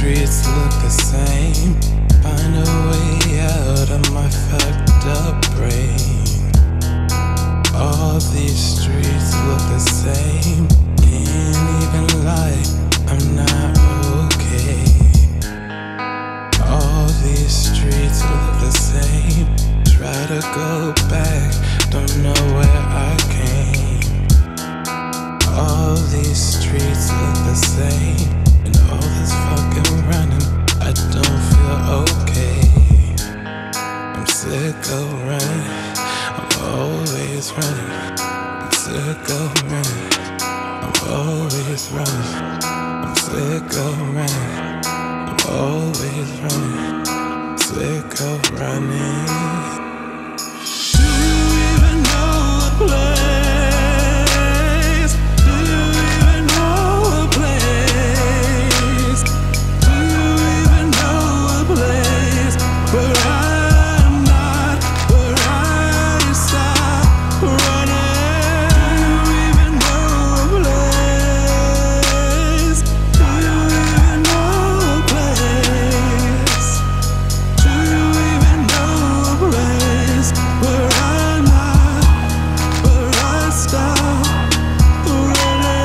streets look the same. Find a way out of my fucked up brain. All these streets look the same. Can't even lie, I'm not okay. All these streets look the same. Try to go back, don't know where I came. All these streets look the same. And all this fucking running, I don't feel okay. I'm sick of running, I'm always running. I'm sick of running, I'm always running. I'm sick of running, I'm always running. I'm sick of running. Do you even know a place? Do you even know a place? Do you even know a place where I'm not, where I stop running? Do you even know a place? Do you even know a place? Do you even know a place where I'm not, where I stop running?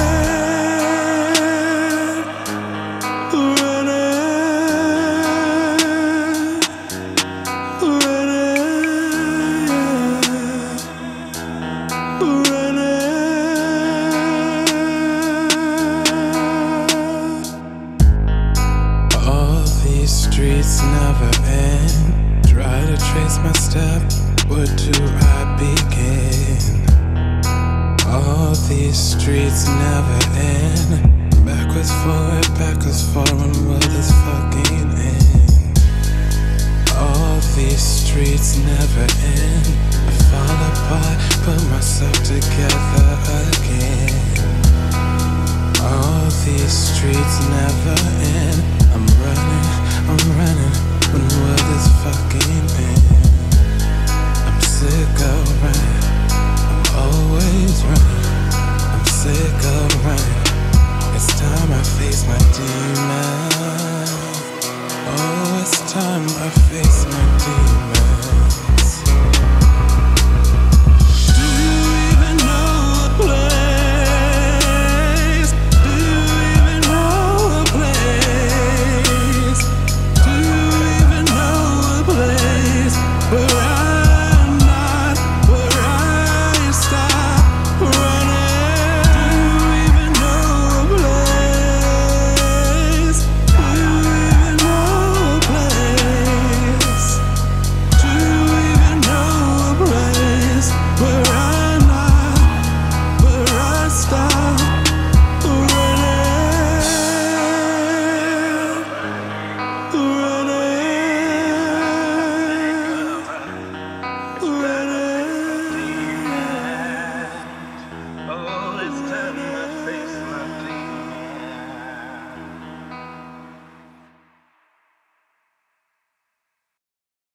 All these streets never end. Try to trace my step, where do I begin? All these streets never end. Backwards, forward, will this fucking end? All these streets never end. I fall apart, put myself together again. All these streets never end. I'm running, when will this fucking end? I'm sick of